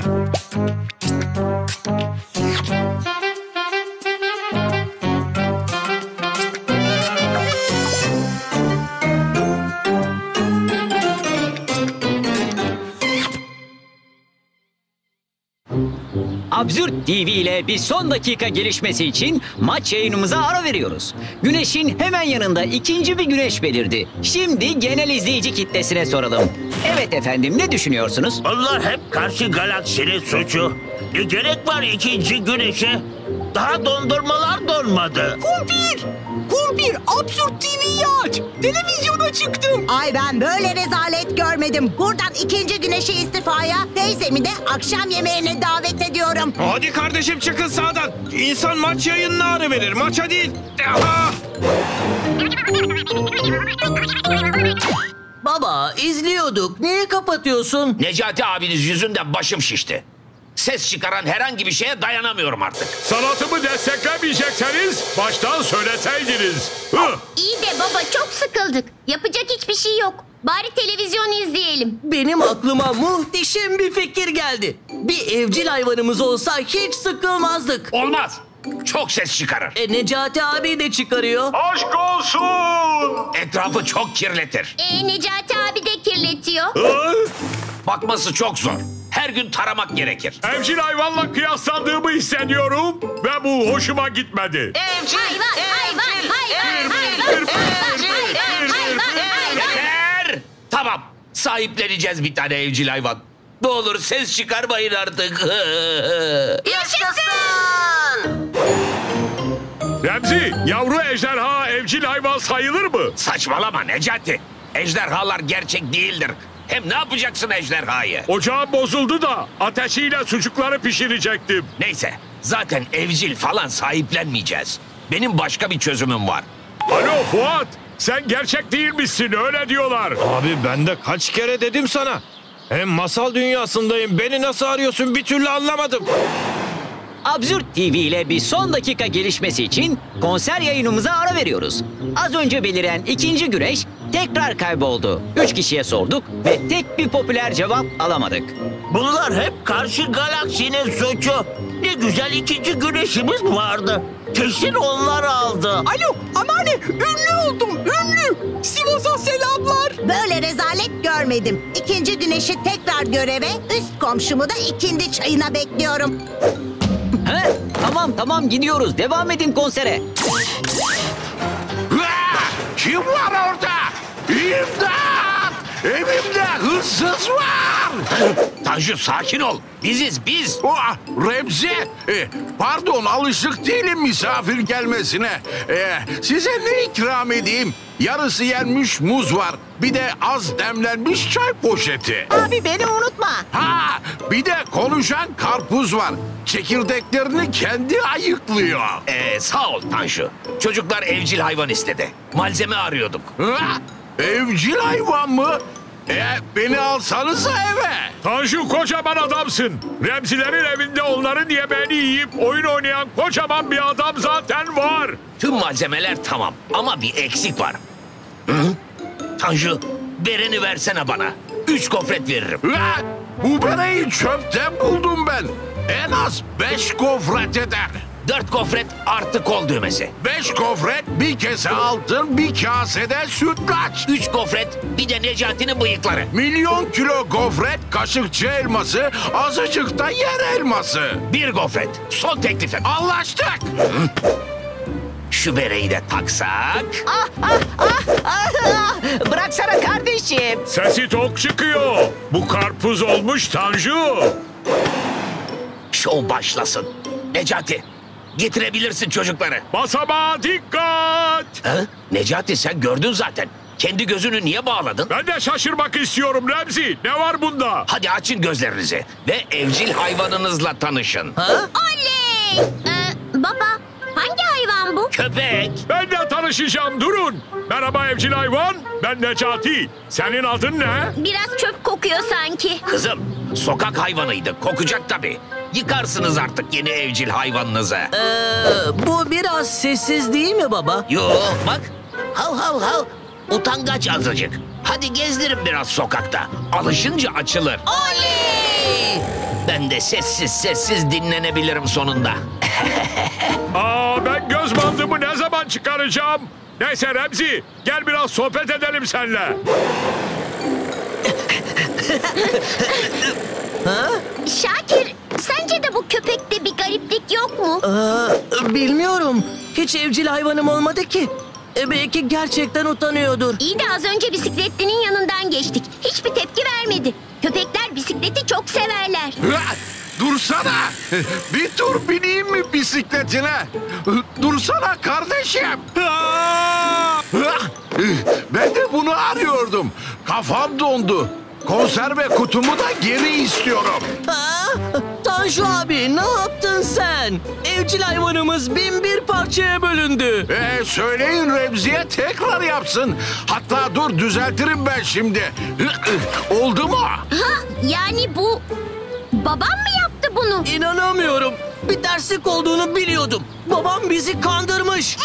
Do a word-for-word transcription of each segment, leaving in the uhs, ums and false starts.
Absürt T V ile bir son dakika gelişmesi için maç yayınımıza ara veriyoruz. Güneş'in hemen yanında ikinci bir güneş belirdi. Şimdi genel izleyici kitlesine soralım. Evet efendim, ne düşünüyorsunuz? Onlar hep karşı galaksinin suçu. Ne gerek var ikinci güneşe? Daha dondurmalar donmadı. Kumpir! Kumpir, Absürt T V'yi aç. Televizyona çıktım. Ay ben böyle rezalet görmedim. Buradan ikinci güneşi istifaya, teyzemi de akşam yemeğine davet ediyorum. Hadi kardeşim, çıkın sağdan. İnsan maç yayınına ara verir, maça değil. Aha! Baba, izliyorduk. Niye kapatıyorsun? Necati abiniz yüzünden başım şişti. Ses çıkaran herhangi bir şeye dayanamıyorum artık. Sanatımı desteklemeyecekseniz baştan söyleseydiniz. Hı! İyi de baba, çok sıkıldık. Yapacak hiçbir şey yok. Bari televizyon izleyelim. Benim aklıma muhteşem bir fikir geldi. Bir evcil hayvanımız olsa hiç sıkılmazdık. Olmaz. Çok ses çıkarır. E, Necati abi de çıkarıyor. Aşk olsun. Etrafı çok kirletir. Ee, Necati abi de kirletiyor. Hı? Bakması çok zor. Her gün taramak gerekir. Evcil hayvanla kıyaslandığımı hissediyorum ve bu hoşuma gitmedi. Evcil, Hayvan, hayvan, hayvan, hayvan, hayvan, hayvan, hayvan. Yeter! Tamam. Sahipleneceğiz bir tane evcil hayvan. Ne olur ses çıkarmayın artık. Yaşasın! Remzi, yavru ejderha evcil hayvan sayılır mı? Saçmalama Necati. Ejderhalar gerçek değildir. Hem ne yapacaksın ejderhayı? Ocağım bozuldu da ateşiyle sucukları pişirecektim. Neyse, zaten evcil falan sahiplenmeyeceğiz. Benim başka bir çözümüm var. Alo Fuat, sen gerçek değil misin, öyle diyorlar. Abi ben de kaç kere dedim sana. Hem masal dünyasındayım. Beni nasıl arıyorsun bir türlü anlamadım. Absürt T V ile bir son dakika gelişmesi için konser yayınımıza ara veriyoruz. Az önce beliren ikinci güneş tekrar kayboldu. Üç kişiye sorduk ve tek bir popüler cevap alamadık. Bunlar hep karşı galaksinin suçu. Ne güzel ikinci güneşimiz vardı. Kesin onlar aldı. Alo, anneanne, ünlü oldum, ünlü. Sivas'a selamlar. Böyle rezalet görmedim. İkinci güneşi tekrar göreve, üst komşumu da ikindi çayına bekliyorum. He? Tamam tamam, gidiyoruz. Devam edin konsere. Kim var orada? İmdat! Evimde hırsız var! Tanju, sakin ol. Biziz biz. Oh, Remzi, e, pardon, alışık değilim misafir gelmesine. E, size ne ikram edeyim? Yarısı yenmiş muz var. Bir de az demlenmiş çay poşeti. Abi beni unutma. Ha, bir de konuşan karpuz var. Çekirdeklerini kendi ayıklıyor. Ee, sağ ol Tanju. Çocuklar evcil hayvan istedi. Malzeme arıyorduk. Ha, evcil hayvan mı? E, beni alsanıza eve. Tanju, kocaman adamsın. Remzilerin evinde onların yemeğini yiyip oyun oynayan kocaman bir adam zaten var. Tüm malzemeler tamam ama bir eksik var. Hı? Tanju, bereni versene bana. Üç gofret veririm. Ha, bu bereyi çöpten buldum ben. En az beş gofret eder. Dört gofret artı kol düğmesi. Beş gofret, bir kese altın, bir kasede sütlaç. Üç gofret, bir de Necati'nin bıyıkları. Milyon kilo gofret, kaşıkçı elması, azıcık da yer elması. Bir gofret, son teklifim. Anlaştık. Şu bereyi de taksak. Ah ah ah ah, ah. Bıraksana kardeşim. Sesi tok çıkıyor. Bu karpuz olmuş Tanju. Şov başlasın. Necati, getirebilirsin çocukları. Basamağa dikkat. Ha? Necati, sen gördün zaten. Kendi gözünü niye bağladın? Ben de şaşırmak istiyorum Remzi. Ne var bunda? Hadi açın gözlerinizi ve evcil hayvanınızla tanışın. Ha? Oley! Ee, baba, hangi hayvan bu? Köpek. Ben de tanışacağım, durun. Merhaba evcil hayvan. Ben Necati. Senin adın ne? Biraz çöp kokuyor sanki. Kızım, sokak hayvanıydı. Kokacak tabii. Yıkarsınız artık yeni evcil hayvanınızı. Ee, bu biraz sessiz değil mi baba? Yo, bak. Hav hav hav. Utangaç azıcık. Hadi gezdirin biraz sokakta. Alışınca açılır. Oley! Ben de sessiz sessiz dinlenebilirim sonunda. Aa, ben göz bandımı ne zaman çıkaracağım? Neyse Remzi, gel biraz sohbet edelim seninle. Şakir, sence de bu köpekte bir gariplik yok mu? Ee, bilmiyorum. Hiç evcil hayvanım olmadı ki. E, belki gerçekten utanıyordur. İyi de az önce bisikletlinin yanından geçtik. Hiçbir tepki vermedi. Köpekler bisikleti çok severler. Hıa! Dursana. Bir tur bineyim mi bisikletine? Dursana kardeşim. Hıa! Ben de bunu arıyordum. Kafam dondu. Konserve kutumu da geri istiyorum. Aa, Tanju abi, ne yaptın sen? Evcil hayvanımız bin bir parçaya bölündü. Ee, söyleyin Remzi'ye tekrar yapsın. Hatta dur düzeltirim ben şimdi. Oldu mu? Ha, yani bu... Babam mı yaptı bunu? İnanamıyorum. Bir terslik olduğunu biliyordum. Babam bizi kandırmış.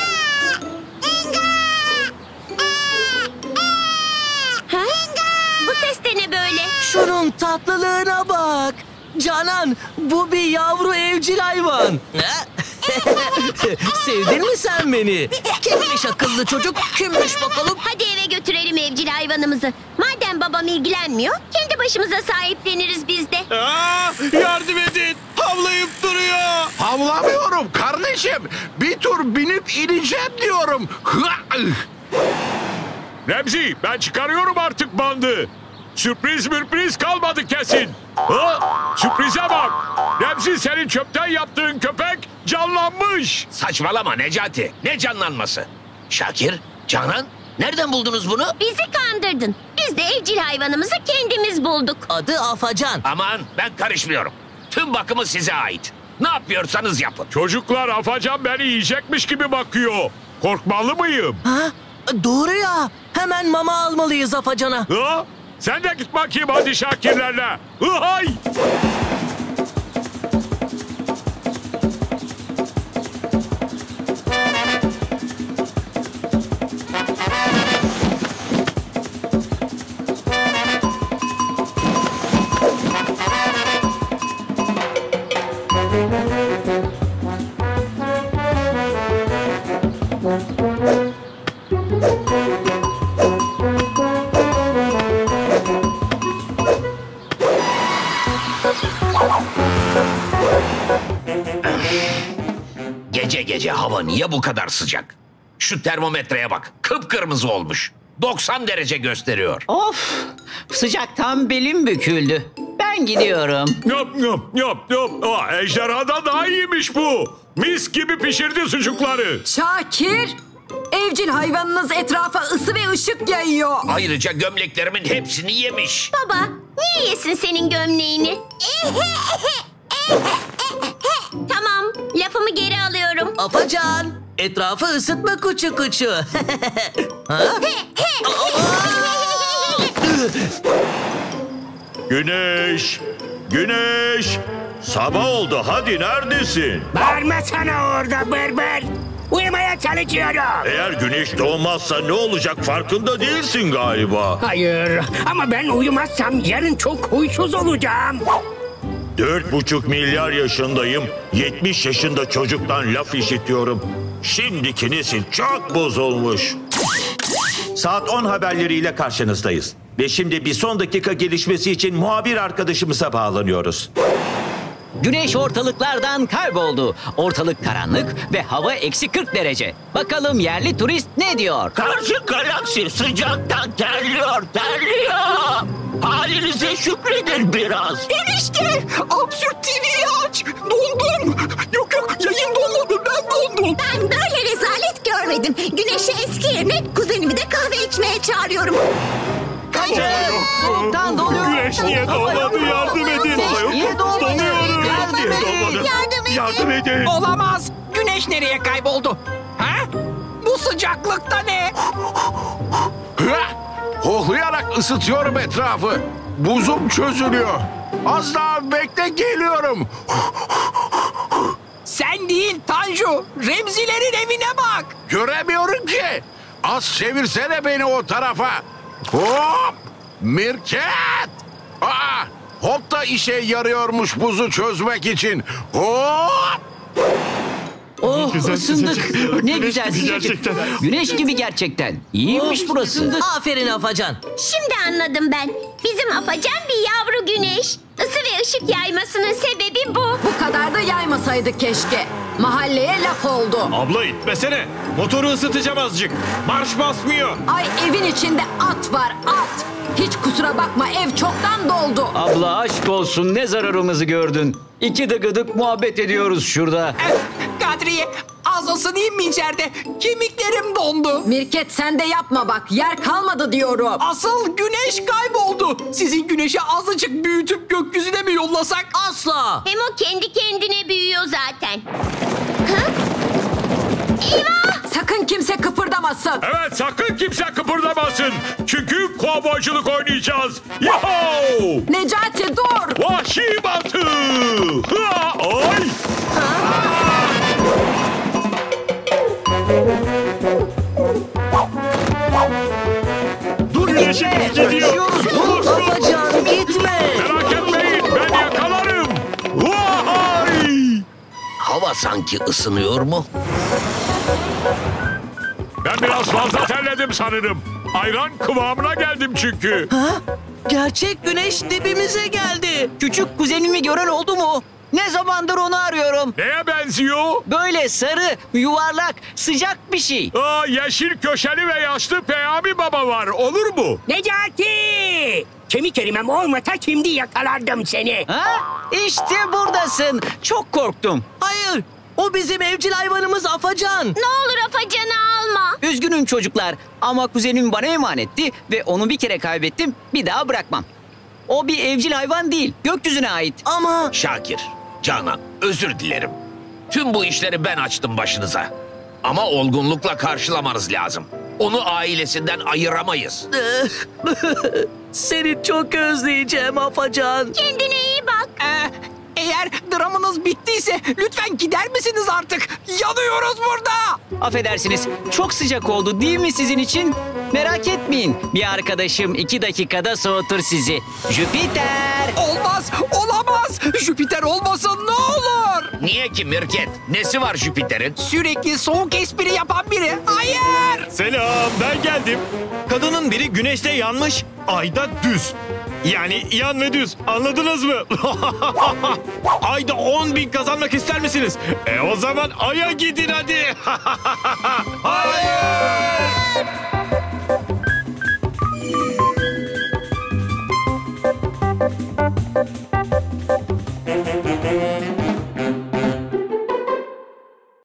Ha? Bu ses de ne böyle? Şunun tatlılığına bak. Canan, bu bir yavru evcil hayvan. Sevdin mi sen beni? Kimmiş akıllı çocuk? Kimmiş bakalım? Hadi eve götürelim evcil hayvanımızı. Madem babam ilgilenmiyor, kendi başımıza sahipleniriz biz de. Aa, yardım edin. Havlayıp duruyor. Havlamıyorum kardeşim. Bir tur binip ineceğim diyorum. Remzi, ben çıkarıyorum artık bandı. Sürpriz mürpriz kalmadı kesin. Ha? Sürprize bak. Remzi, senin çöpten yaptığın köpek canlanmış. Saçmalama Necati. Ne canlanması? Şakir, Canan, nereden buldunuz bunu? Bizi kandırdın. Biz de evcil hayvanımızı kendimiz bulduk. Adı Afacan. Aman ben karışmıyorum. Tüm bakımı size ait. Ne yapıyorsanız yapın. Çocuklar, Afacan beni yiyecekmiş gibi bakıyor. Korkmalı mıyım? Ha? Doğru ya. Hemen mama almalıyız Afacan'a. Ha? Sen de git bakayım hadi Şakirlerle. Hay! Gece gece hava niye bu kadar sıcak? Şu termometreye bak. Kıpkırmızı olmuş. doksan derece gösteriyor. Of, sıcaktan belim büküldü. Ben gidiyorum. Yap yap yap yap. Aa, ejderhadan daha iyiymiş bu. Mis gibi pişirdi sucukları. Şakir, evcil hayvanınız etrafa ısı ve ışık yayıyor. Ayrıca gömleklerimin hepsini yemiş. Baba, niye yesin senin gömleğini? Tamam, lafımı geri alıyorum. Afacan, etrafı ısıtma kuçu kuçu. Ha? Güneş, güneş. Sabah oldu, hadi neredesin? Bağırmasana orada berber. Uyumaya çalışıyorum. Eğer güneş doğmazsa ne olacak farkında değilsin galiba. Hayır ama ben uyumazsam yarın çok huysuz olacağım. Dört buçuk milyar yaşındayım. Yetmiş yaşında çocuktan laf işitiyorum. Şimdiki nesil çok bozulmuş. Saat on haberleriyle karşınızdayız. Ve şimdi bir son dakika gelişmesi için muhabir arkadaşımıza bağlanıyoruz. Güneş ortalıklardan kayboldu. Ortalık karanlık ve hava eksi kırk derece. Bakalım yerli turist ne diyor? Karşı galaksi sıcaktan terliyor, terliyor. Halinize şükredin biraz. Enişte, Absürt T V'yi aç. Dondum. Yok yok, yayın donmadı, ben dondum. Ben böyle rezalet görmedim. Güneşi eski yerine kuzenimi de kahve içmeye çağırıyorum. Kaçın! Soğuktan donuyor. Güneş niye doğmadı? Yardım edin. Güneş niye doğmadı? Donuyorum. Yardım edin. Yardım edin. Yardım edin. Olamaz. Güneş nereye kayboldu? Ha? Bu sıcaklıkta ne? Hohlayarak ısıtıyorum etrafı. Buzum çözülüyor. Az daha bekle, geliyorum. Sen değil Tanju. Remzilerin evine bak. Göremiyorum ki. Az çevirsene beni o tarafa. Hop! Mirket! Aa! Hop da işe yarıyormuş buzu çözmek için. Hop! Oh ısındık. Ne güzel sıcacık. Güneş gibi gerçekten. İyiymiş burası. Aferin Afacan. Şimdi anladım ben. Bizim Afacan bir yavru güneş. Isı ve ışık yaymasının sebebi bu. Bu kadar da yaymasaydı keşke. Mahalleye laf oldu. Abla itmesene. Motoru ısıtacağım azıcık. Marş basmıyor. Ay evin içinde at var at. Hiç kusura bakma ev çoktan doldu. Abla aşk olsun ne zararımızı gördün. İki dıgıdık muhabbet ediyoruz şurada. Kadriye az ısınayım mı içeride? Kemiklerim dondu. Mirket sen de yapma bak yer kalmadı diyorum. Asıl güneş kayboldu. Sizin güneşi azıcık büyütüp gökyüzüne mi yollasak? Asla. Hem o kendi kendine büyüyor zaten. Ha? Eyvah! Sakın kimse kıpırdamasın. Evet sakın kimse kıpırdamasın. Çünkü kovboyculuk oynayacağız. Yaho! Necati dur. Vahşi batı. Ha, ay! Dur güneşimiz gidiyor. Dur Afacan gitme. Merak etmeyin ben yakalarım. Vay! Hava sanki ısınıyor mu? Ben biraz fazla terledim sanırım. Ayran kıvamına geldim çünkü. Ha? Gerçek güneş dibimize geldi. Küçük kuzenimi gören oldu mu? Ne zamandır onu arıyorum. Neye benziyor? Böyle sarı, yuvarlak, sıcak bir şey. Aa, yeşil köşeli ve yaşlı Peyami Baba var. Olur mu? Necati! Kemik erimem olmasa şimdi yakalardım seni. Ha? İşte buradasın. Çok korktum. Hayır. O bizim evcil hayvanımız Afacan. Ne olur Afacan'ı alma. Üzgünüm çocuklar ama kuzenim bana emanetti ve onu bir kere kaybettim, bir daha bırakmam. O bir evcil hayvan değil, gökyüzüne ait. Ama... Şakir, Canan, özür dilerim. Tüm bu işleri ben açtım başınıza. Ama olgunlukla karşılamanız lazım. Onu ailesinden ayıramayız. Seni çok özleyeceğim Afacan. Kendine iyi bak. Ee, eğer dramınız bittiyse lütfen gider misiniz artık? Yanıyoruz burada. Affedersiniz, çok sıcak oldu değil mi sizin için? Merak etmeyin, bir arkadaşım iki dakikada soğutur sizi. Jüpiter! Olmaz, olamaz. Jüpiter olmasın ne olur. Niye ki Mirket? Nesi var Jüpiter'in? Sürekli soğuk espri yapan biri. Hayır. Selam ben geldim. Kadının biri güneşte yanmış, ayda düz. Yani yan ve düz. Anladınız mı? Ayda on bin kazanmak ister misiniz? E o zaman Ay'a gidin hadi. Hayır!